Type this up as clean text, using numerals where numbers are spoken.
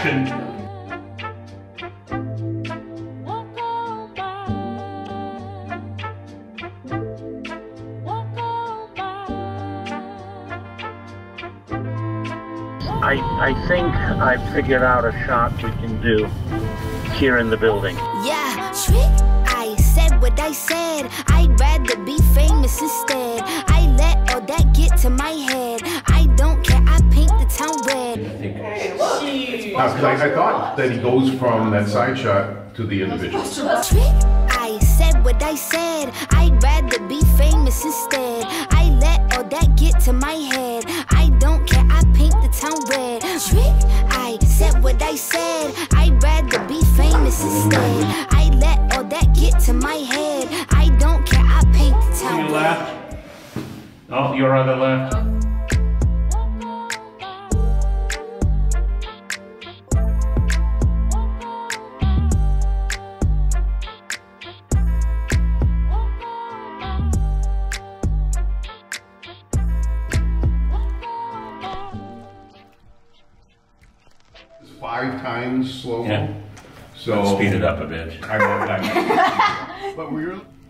action. I think I've figured out a shot we can do here in the building. Yeah, trick. I said what I said. I'd rather be famous instead. I let all that get to my head. I don't care, I paint the town red. I thought that he goes from that side shot to the individual. Trick. I said what I said. I'd rather be famous instead. I let all that get to my head. I don't care, I paint the town red. Trick. I said what I said. I'd rather be famous instead. I let all that get to my head. I don't care, I paint the town To your red. left. Oh, your other left. It's 5 times slow. Yeah. So Speed it up a bit. I wrote that. But we really.